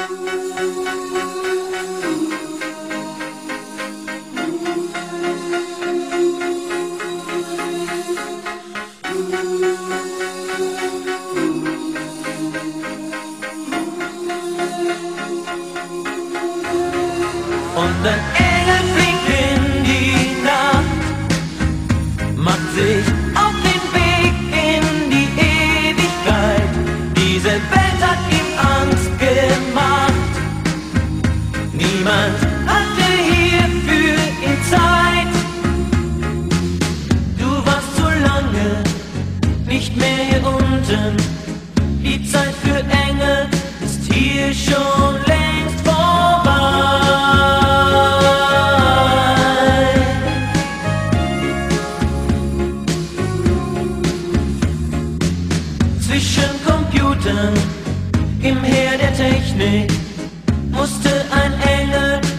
Und ein Engel fliegt in die Nacht, macht sich auf den Weg in die Ewigkeit. Diese Welt hat ihm Angst gemacht. Niemand hatte hierfür ihn Zeit. Du warst zu lange nicht mehr hier unten. Die Zeit für Engel ist hier schon längst vorbei. Zwischen Computern im Heer der Technik musste ein Engel